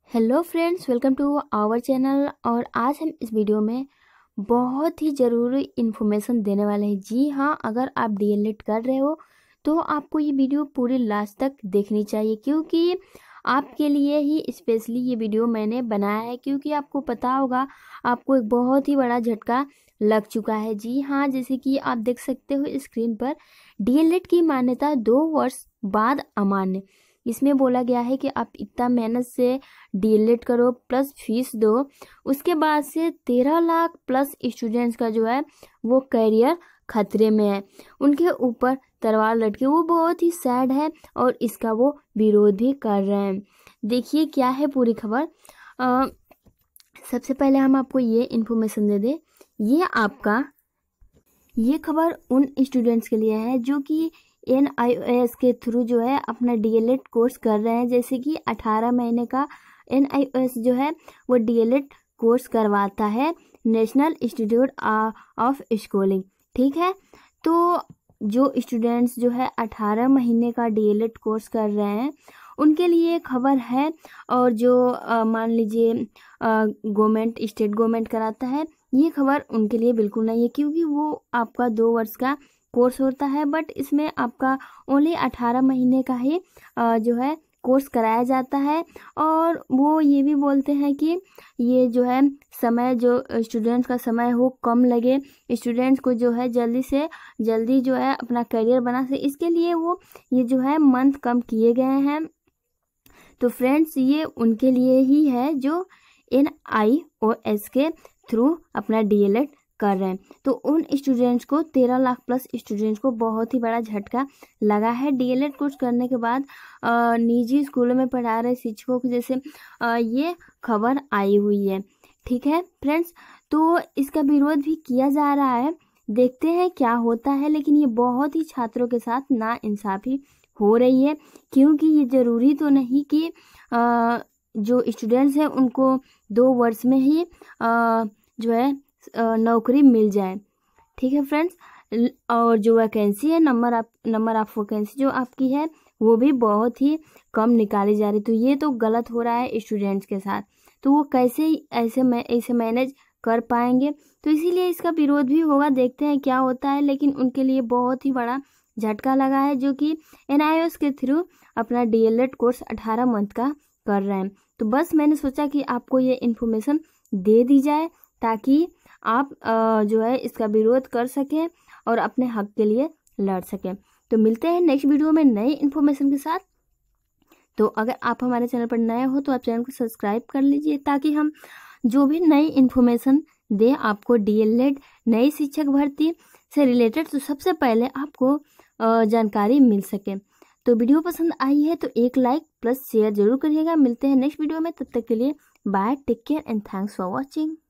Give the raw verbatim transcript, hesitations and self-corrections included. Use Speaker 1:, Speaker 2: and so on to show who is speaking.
Speaker 1: Hello friends, welcome to our channel. और आज हम इस वीडियो में बहुत ही ज़रूरी इन्फॉर्मेशन देने वाले हैं। जी हाँ, अगर आप डीएलएड कर रहे हो तो आपको ये वीडियो पूरी लास्ट तक देखनी चाहिए, क्योंकि आपके लिए ही स्पेशली ये वीडियो मैंने बनाया है। क्योंकि आपको पता होगा, आपको एक बहुत ही बड़ा झटका लग चुका है। जी हाँ, जैसे कि आप देख सकते हो स्क्रीन पर, डीएलएड की मान्यता दो वर्ष बाद अमान्य। इसमें बोला गया है कि आप इतना मेहनत से डीएलएड करो प्लस फीस दो, उसके बाद से तेरह लाख प्लस स्टूडेंट्स का जो है वो करियर खतरे में है, उनके ऊपर तलवार लटके। वो बहुत ही सैड है और इसका वो विरोध भी कर रहे हैं। देखिए क्या है पूरी खबर। अ, सबसे पहले हम आपको ये इन्फॉर्मेशन दे दें, ये आपका ये खबर उन स्टूडेंट्स के लिए है जो कि एन आई ओ एस के थ्रू जो है अपना डीएलएड कोर्स कर रहे हैं। जैसे कि अठारह महीने का एन आई ओ एस जो है वो डीएलएड कोर्स करवाता है, नेशनल इंस्टीट्यूट ऑफ स्कूलिंग। ठीक है, तो जो स्टूडेंट्स जो है अठारह महीने का डीएलएड कोर्स कर रहे हैं उनके लिए खबर है। और जो मान लीजिए गवर्नमेंट स्टेट गवर्नमेंट कराता है, ये खबर उनके लिए बिल्कुल नहीं है, क्योंकि वो आपका दो वर्ष का कोर्स होता है। बट इसमें आपका ओनली अठारह महीने का ही जो है कोर्स कराया जाता है। और वो ये भी बोलते हैं कि ये जो है समय, जो स्टूडेंट्स का समय हो कम लगे, स्टूडेंट्स को जो है जल्दी से जल्दी जो है अपना करियर बना सके, इसके लिए वो ये जो है मंथ कम किए गए हैं। तो फ्रेंड्स, ये उनके लिए ही है जो एन आई ओ एस के थ्रू अपना डीएलएड कर रहे हैं। तो उन स्टूडेंट्स को, तेरह लाख प्लस स्टूडेंट्स को बहुत ही बड़ा झटका लगा है। डीएलएड कोर्स करने के बाद निजी स्कूलों में पढ़ा रहे शिक्षकों को जैसे आ, ये खबर आई हुई है। ठीक है फ्रेंड्स, तो इसका विरोध भी किया जा रहा है, देखते हैं क्या होता है। लेकिन ये बहुत ही छात्रों के साथ नाइंसाफी हो रही है, क्योंकि ये ज़रूरी तो नहीं कि आ, जो स्टूडेंट्स हैं उनको दो वर्ष में ही आ, जो है नौकरी मिल जाए। ठीक है फ्रेंड्स, और जो वैकेंसी है, नंबर आप नंबर ऑफ वैकेंसी जो आपकी है वो भी बहुत ही कम निकाली जा रही। तो ये तो गलत हो रहा है स्टूडेंट्स के साथ, तो वो कैसे ऐसे मैं ऐसे मैनेज कर पाएंगे। तो इसीलिए इसका विरोध भी होगा, देखते हैं क्या होता है। लेकिन उनके लिए बहुत ही बड़ा झटका लगा है, जो कि एन आई ओ एस के थ्रू अपना डीएलएड कोर्स अठारह मंथ का कर रहे हैं। तो बस मैंने सोचा कि आपको ये इन्फॉर्मेशन दे दी जाए, ताकि आप जो है इसका विरोध कर सकें और अपने हक के लिए लड़ सकें। तो मिलते हैं नेक्स्ट वीडियो में नई इन्फॉर्मेशन के साथ। तो अगर आप हमारे चैनल पर नए हो तो आप चैनल को सब्सक्राइब कर लीजिए, ताकि हम जो भी नई इन्फॉर्मेशन दें आपको डीएलएड, नई शिक्षक भर्ती से रिलेटेड, तो सबसे पहले आपको जानकारी मिल सके। तो वीडियो पसंद आई है तो एक लाइक प्लस शेयर जरूर करिएगा। मिलते हैं नेक्स्ट वीडियो में, तब तक के लिए bye, take care and thanks for watching.